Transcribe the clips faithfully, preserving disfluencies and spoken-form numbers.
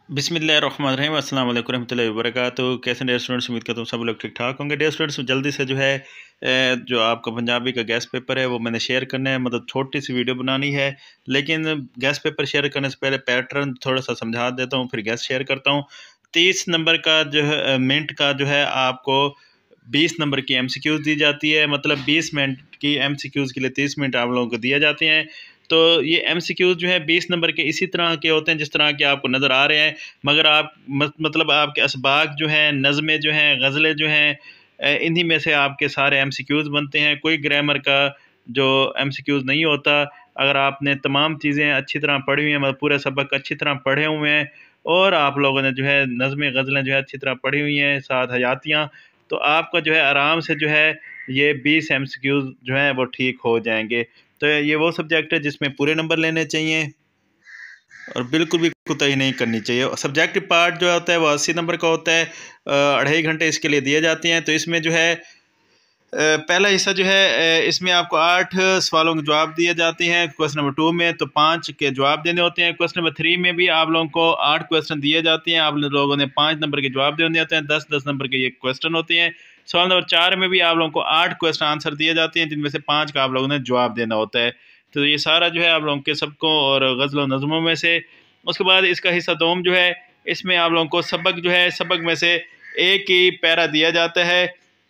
बिस्मिल्लाहिर्रहमानिर्रहीम अस्सलाम वालेकुम रहमतुल्लाहि वबरकातुहू। कैसे डेयर स्टूडेंट्स, उम्मीद करता हूँ सब लोग ठीक ठाक होंगे। डेयर स्टूडेंट्स, जल्दी से जो है अ, जो आपका पंजाबी का गैस पेपर है वो मैंने शेयर करना है, मतलब छोटी सी वीडियो बनानी है। लेकिन गैस पेपर शेयर करने से पहले पैटर्न थोड़ा सा समझा देता हूँ, फिर गैस शेयर करता हूँ। तीस नंबर का जो है मिनट का जो है आपको बीस नंबर की एमसीक्यूज़ दी जाती है, मतलब बीस मिनट की एमसीक्यूज़ के लिए तीस मिनट आप लोगों को दिए जाते हैं। तो ये एमसीक्यूज़ जो है बीस नंबर के इसी तरह के होते हैं जिस तरह के आपको नज़र आ रहे हैं, मगर आप मत, मतलब आपके असबाक जो हैं, नज़में जो हैं, गज़लें जो हैं, इन्हीं में से आपके सारे एमसीक्यूज़ बनते हैं। कोई ग्रामर का जो एमसीक्यूज़ नहीं होता। अगर आपने तमाम चीज़ें अच्छी तरह पढ़ी हुई हैं, मतलब पूरे सबक अच्छी तरह पढ़े हुए हैं और आप लोगों ने जो है नज़में गज़लें जो है अच्छी तरह पढ़ी हुई हैं, साथ हयातियाँ, तो आपका जो है आराम से जो है ये बीस एमसीक्यूज़ जो हैं वो ठीक हो जाएंगे। तो ये वो सब्जेक्ट है जिसमें पूरे नंबर लेने चाहिए और बिल्कुल भी कोताही नहीं करनी चाहिए। सब्जेक्टिव पार्ट जो होता है वो अस्सी नंबर का होता है, अढ़ाई घंटे इसके लिए दिए जाते हैं। तो इसमें जो है पहला हिस्सा जो है इसमें आपको आठ सवालों के जवाब दिए जाते हैं। क्वेश्चन नंबर टू में तो पाँच के जवाब देने होते हैं। क्वेश्चन नंबर थ्री में भी आप लोगों को आठ क्वेश्चन दिए जाते हैं, आप लोगों ने पाँच नंबर के जवाब देने होते हैं। दस दस नंबर के ये क्वेश्चन होते हैं। सवाल नंबर चार में भी आप लोगों को आठ क्वेश्चन आंसर दिए जाते हैं, जिनमें से पाँच का आप लोगों ने जवाब देना होता है। तो ये सारा जो है आप लोगों के सबकों और गज़लों नज़मों में से। उसके बाद इसका हिस्सा दोम जो है, इसमें आप लोगों को सबक जो है सबक में से एक ही पैरा दिया जाता है,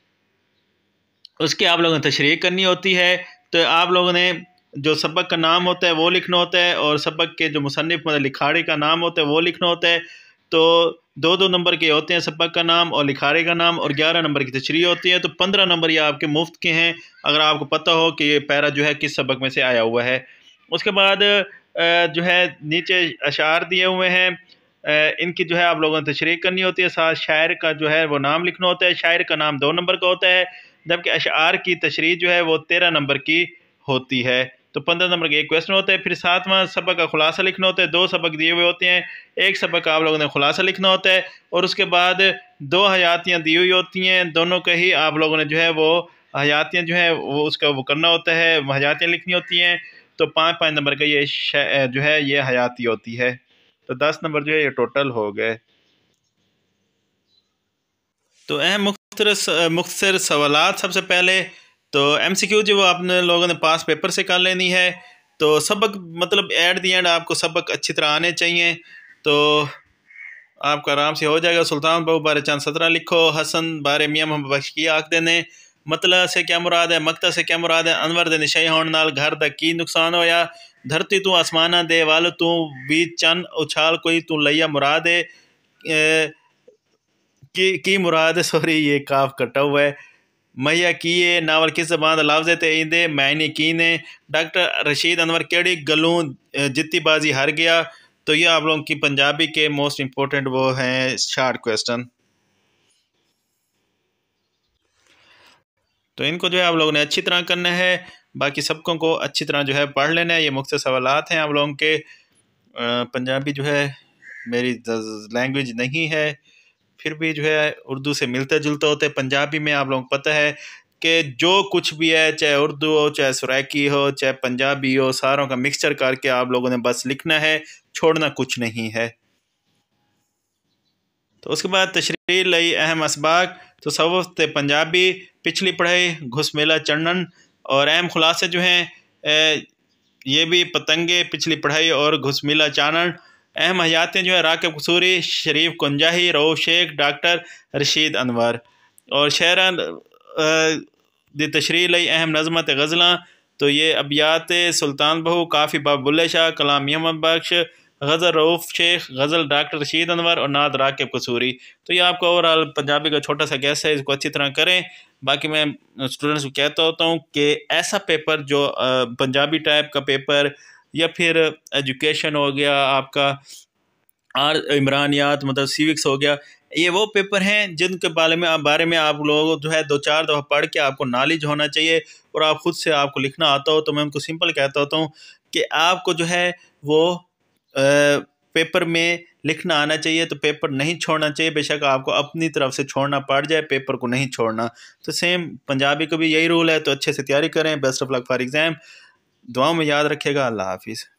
उसके आप लोगों ने तशरीह करनी होती है। तो आप लोगों ने जो सबक का नाम होता है वो लिखना होता है और सबक के जो मुसन्निफ़ मतलब लिखाड़ी का नाम होता है वो लिखना होता है। तो दो दो नंबर के होते हैं सबक का नाम और लिखाड़ी का नाम, और ग्यारह नंबर की तशरीह होती है। तो पंद्रह नंबर ये आपके मुफ्त के हैं अगर आपको पता हो कि ये पैरा जो है किस सबक में से आया हुआ है। उसके बाद जो है नीचे अशार दिए हुए हैं, इनकी जो है आप लोगों ने तशरीह करनी होती है। साथ शायर का जो है वो नाम लिखना होता है। शायर का नाम दो नंबर का होता है, जबकि अशार की तशरीह जो है वो तेरह नंबर की होती है। तो पंद्रह नंबर का एक क्वेश्चन होता है। फिर सातवां सबक का खुलासा लिखना होता है। दो सबक दिए हुए होते हैं, एक सबक आप लोगों ने खुलासा लिखना होता है और उसके बाद दो हयातियाँ दी हुई होती हैं। दोनों का ही आप लोगों ने जो है वो हयातियाँ जो है वो उसका वो करना होता है, हयातियाँ लिखनी होती हैं। तो पाँच पाँच नंबर का ये जो है ये हयाती होती है। तो दस नंबर जो है ये टोटल हो गए। तो अहम मुख्तर मुख्तर सवालात सबसे पहले तो एमसीक्यू जो वो आपने लोगों ने पास पेपर से कर लेनी है। तो सबक मतलब एट दी एंड आपको सबक अच्छी तरह आने चाहिए, तो आपका आराम से हो जाएगा। सुल्तान बाबू बारे चंद सतरा लिखो। हसन बारे मियाँ मोहम्मद बख्श की आख देने। मतला से क्या मुराद है, मकता से क्या मुराद है, अनवर दे निशाई होने नाल घर दा की नुकसान होया, धरती तू आसमाना दे वाल तू भी चन उछाल कोई तू लैया मुराद है की, की मुराद है। सॉरी ये काफ कटा हुआ है। मैया किए नावल किस जबान लफ्ज़ ते इंदे मैनी की ने। डॉक्टर रशीद अनवर केड़ी गलूं जित्ती बाजी हार गया। तो ये आप लोगों की पंजाबी के मोस्ट इम्पोर्टेंट वो हैं शॉर्ट क्वेश्चन। तो इनको जो है आप लोगों ने अच्छी तरह करना है, बाकी सबकों को अच्छी तरह जो है पढ़ लेना है। ये मुख्तर सवालात हैं आप लोगों के। पंजाबी जो है मेरी लैंग्वेज नहीं है, फिर भी जो है उर्दू से मिलता जुलता होता है। पंजाबी में आप लोगों को पता है कि जो कुछ भी है, चाहे उर्दू हो, चाहे सुरैकी हो, चाहे पंजाबी हो, सारों का मिक्सचर करके आप लोगों ने बस लिखना है, छोड़ना कुछ नहीं है। तो उसके बाद तशरीह लई अहम असबाक तो सवफ़ पंजाबी पिछली पढ़ाई घुस मेला चढ़न, और अहम खुलासे जो हैं ये भी पतंगे पिछली पढ़ाई और घुस मेला चानन। अहम हयातें जो है राकिब कसूरी, शरीफ कुंजाही, रऊफ शेख, डॉक्टर रशीद अनवर। और शहरा दी तशरीह लई अहम नज़मत गज़लां तो ये अबियात सुल्तान बहू, काफ़ी बाब बुल्ले शाह, कलाम मोहम्मद बख्श, गज़ल रऊफ शेख, गज़ल डॉक्टर रशीद अनवर और नात राकिब कसूरी। तो ये आपका ओवरऑल पंजाबी का छोटा सा गैस है, इसको अच्छी तरह करें। बाकी मैं स्टूडेंट्स को कहता होता हूँ कि ऐसा पेपर जो पंजाबी टाइप का पेपर या फिर एजुकेशन हो गया आपका, आर इमरानियात मतलब सिविक्स हो गया, ये वो पेपर हैं जिनके बारे में आप बारे में आप लोग जो है दो चार दफ़ा पढ़ के आपको नॉलेज होना चाहिए और आप ख़ुद से आपको लिखना आता हो। तो मैं उनको सिंपल कहता होता हूँ कि आपको जो है वो आ, पेपर में लिखना आना चाहिए। तो पेपर नहीं छोड़ना चाहिए, बेशक आपको अपनी तरफ से छोड़ना पड़ जाए, पेपर को नहीं छोड़ना। तो सेम पंजाबी को भी यही रूल है। तो अच्छे से तैयारी करें। Best of luck for exam. दुआओं में याद रखिएगा। अल्लाह हाफिज़।